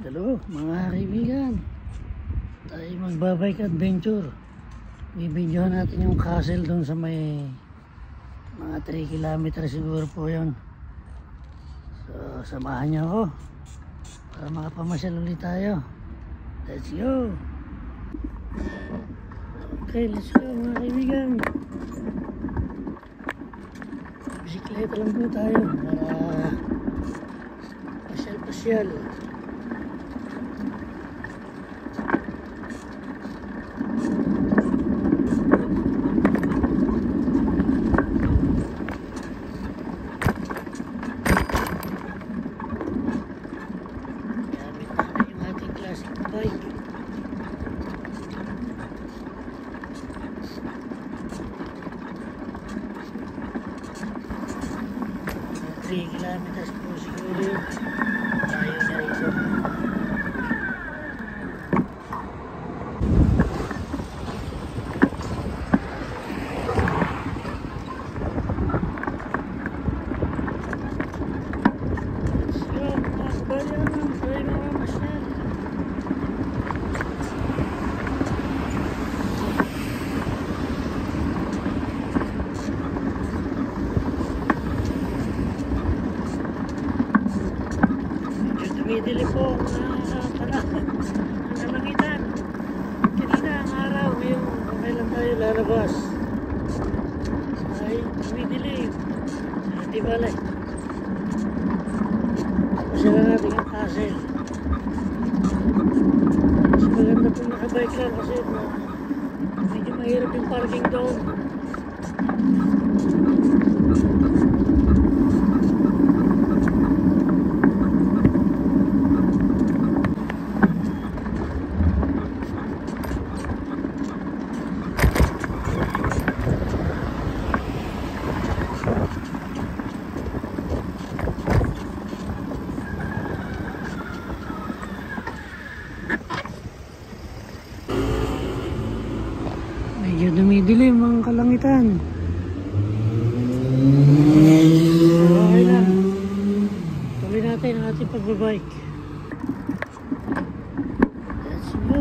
Hello mga kaibigan, tayo magbabike adventure. Bibidyohan natin yung castle doon sa may mga 3 kilometer siguro po yun. So samahan niyo ako para makapamasyal ulit tayo. Let's go. Okay, let's go mga kaibigan. Bisikleta lang po tayo para pasyal-pasyal. Bike. 3 kilometers po siguro tayo na ito. Let's go mga kabayan, tayo mga masyal. Dumidili po ang kalangitan. Kanina ang araw, ngayon okay lang tayo lalabas. Ay, dumidili. Di bale. Pasyalan natin ang castle. Mas maganda po nakabike lang kasi medyo mahirap yung parking doon. Medyo dumidilim ang kalangitan. Okay na. Tuloy natin ang ating pagbabike. Let's go.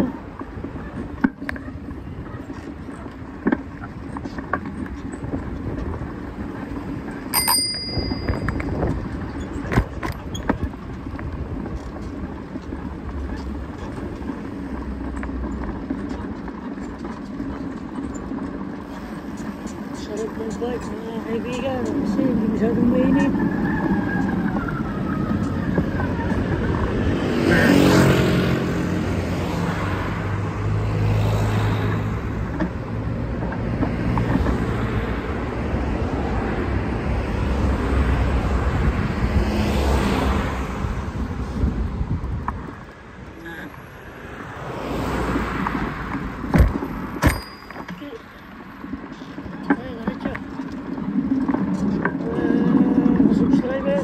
Sarap ng bike mga kaibigan kasi hindi masyadong mainit. Subscriber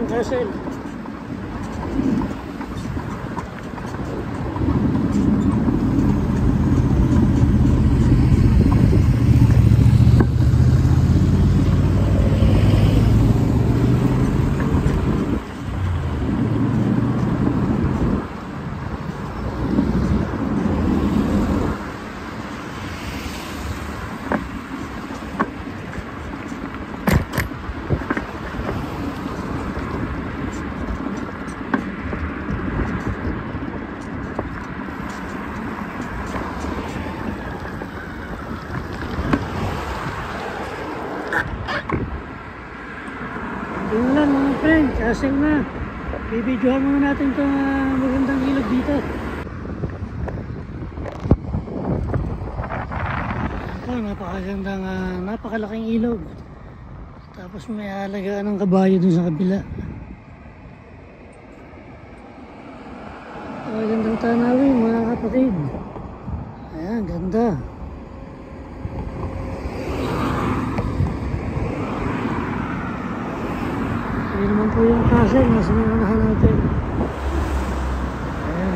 Castle. Yun lang mga friend, Castle na. Bibidyohan muna natin itong magandang ilog dito. Ito, napakagandang, napakalaking ilog. Tapos may alagaan ng kabayo dun sa kabila. Napakagandang tanawin mga kapatid. Ayan, ganda. Ini naman po yung castle na sinuunahan natin. Ayan.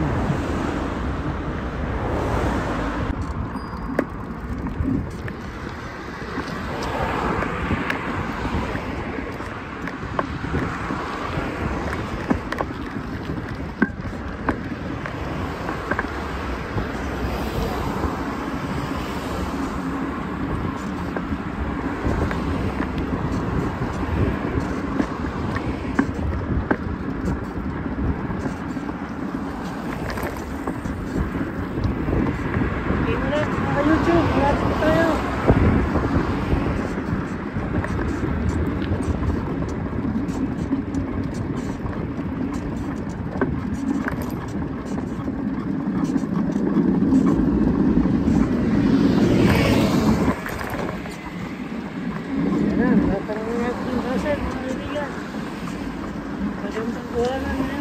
YouTube, malapit na tayo. Ayan, tatanungin natin yung Castle, mga kaibigan. Magandang buwanan ngayon.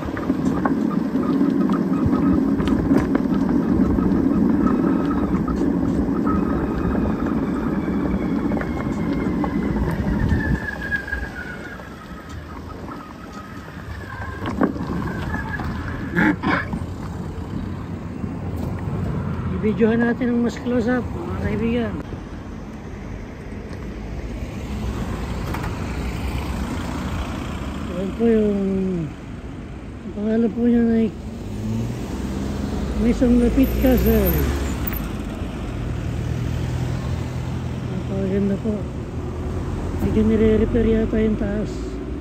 Ibidyohan natin ng mas close up mga kaibigan. Ayan po yung pangalan po niya ay Maison Lafitte Castle. Napakaganda po. Medyo nire-repair yata yung taas.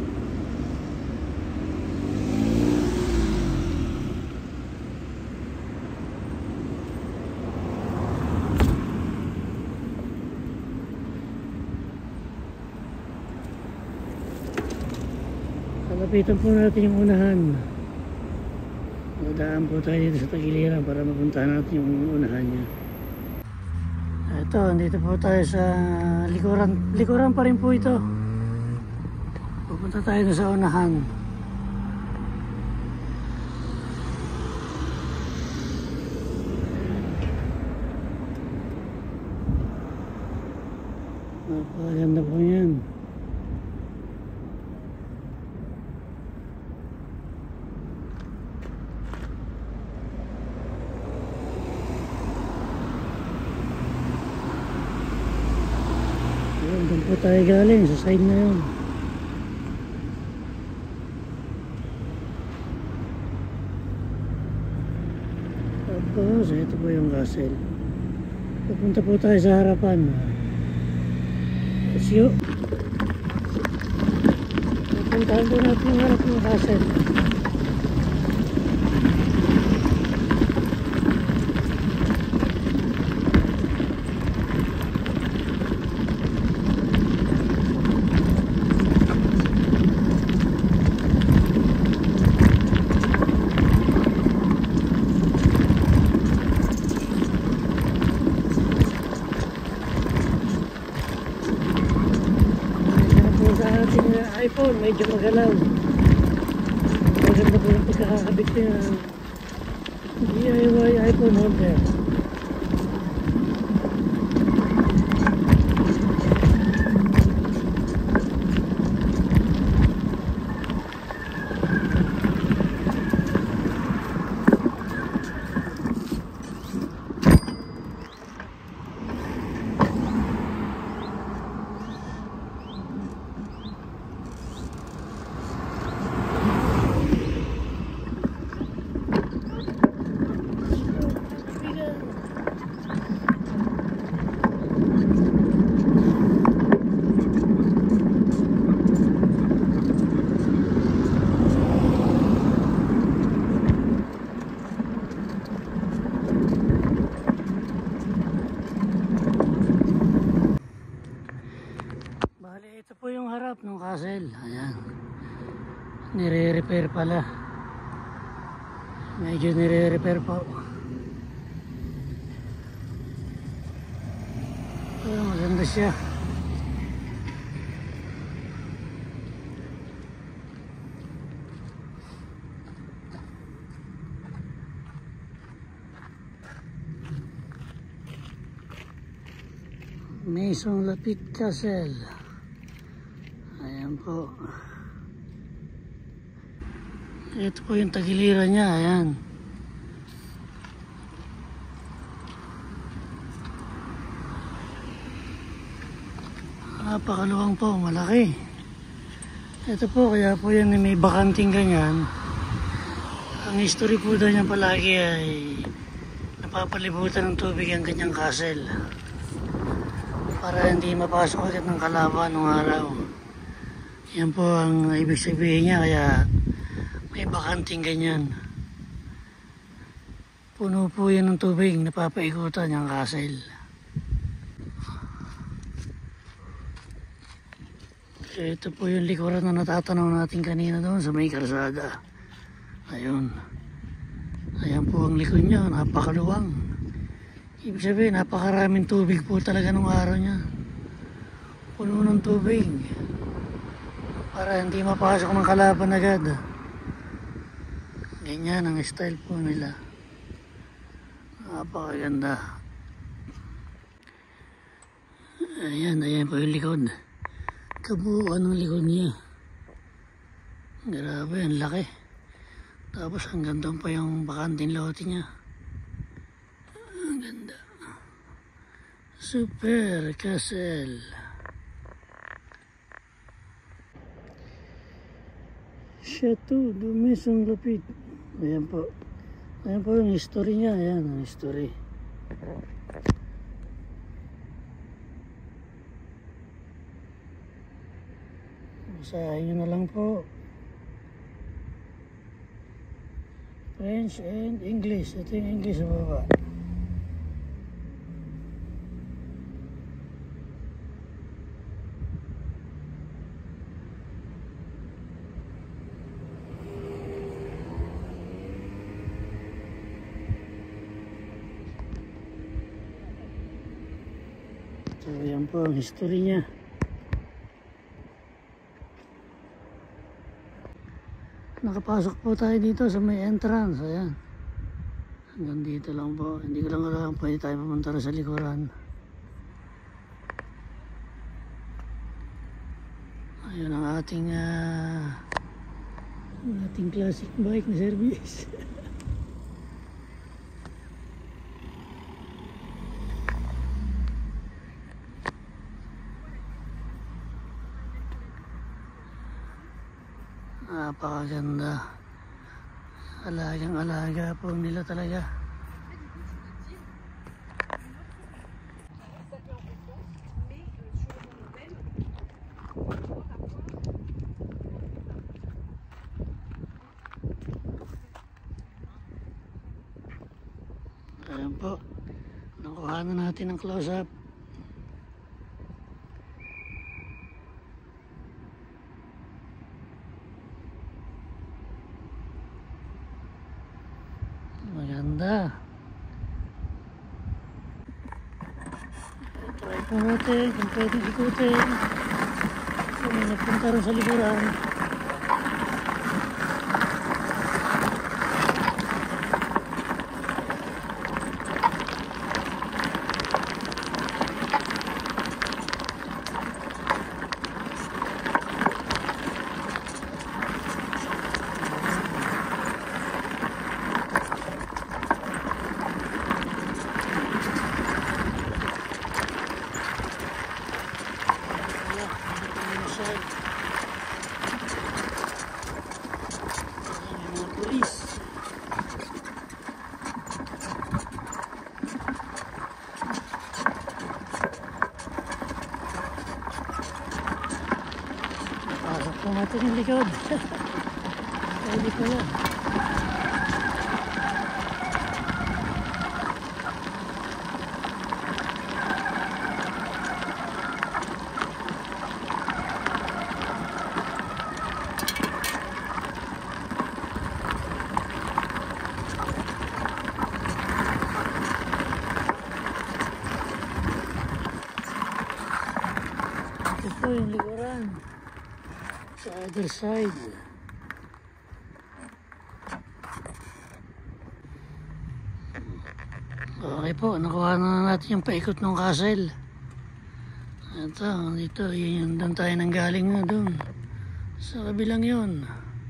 Lapitan po natin yung unahan. Dadaan po tayo dito sa tagiliran para mapuntahan natin yung unahan niya. Ito, dito po tayo sa likuran. Likuran pa rin po ito. Pupunta tayo sa unahan. Napakaganda po yan. Doon po tayo galing sa side na yun. Tapos ito po yung castle. Pupunta po tayo sa harapan. Let's go. Pupuntahan po natin yung harap ng castle. iPhone, medyo magalaw. Maganda po yung pagkakakabit niya. DIY iPhone holder. harap ng castle. Ayan. Nire-repair pala. Medyo nire-repair po. Pero maganda siya. Maison Lafitte Castle. Ayan po. Ito po yung tagiliran niya. Ayan. Napakaluwang po. Malaki. Ito po. Kaya po yan may bakanting ganyan. Ang history po daw niya palagi ay napapalibutan ng tubig ang ganyang castle. Para hindi mapasok agad ng kalaban ng araw. Yan po ang ibig sabihin niya, kaya may bakanting ganyan. Puno po yan ng tubig, napapaikutan yung castle. So, ito po yung likuran na natatanaw natin kanina doon sa may karsada. Ayun. Ayan po ang likod niya, napakaluwang. Ibig sabihin, napakaraming tubig po talaga nung araw niya. Puno ng tubig. Para hindi mapasok ng kalaban agad. Ganyan ang style po nila. Napakaganda. Ayan po yung likod. Kabuuan ng likod niya. Grabe, ang laki. Tapos hanggang doon pa yung bakanting lote niya. Ang ganda. Super Castle. Chateau de Maison Lafitte. Ayan po. Ayan po yung history niya. Ayan ang history. Basahin nyo na lang po. French and English. Ito yung English sa baba. So yan po ang history niya. Nakapasok po tayo dito sa may entrance. Ayan. Hanggang dito lang po. Hindi ko lang alam pwede tayo pumunta sa likuran. Ayun ang ating classic bike na service. Napakaganda. Alagang-alaga po nila talaga. Ayan po. Nakuha na natin ang close-up. Maganda. Try po natin kung pwedeng ikutin. Kung may nagpunta rin sa likuran. Pasok po natin yung likod. Pwede po yan. yung likuran. Sa other side. Okay po, nakuha na natin yung paikot ng castle. Ito, dito, yun doon tayo nanggaling nga doon. Sa kabilang yun.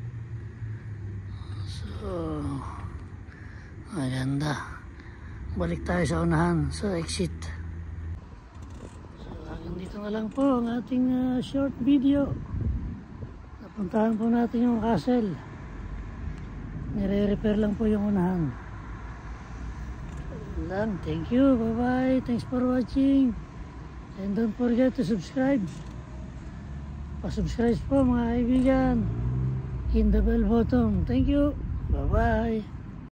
So, maganda. Balik tayo sa unahan, sa exit. So, hanggang dito na lang po ang ating short video. Napuntahan po natin yung castle. Nire-repair lang po yung unahan. Lang. Thank you. Bye-bye. Thanks for watching. And don't forget to subscribe. Pa-subscribe po mga kaibigan. Hit the bell button. Thank you. Bye-bye.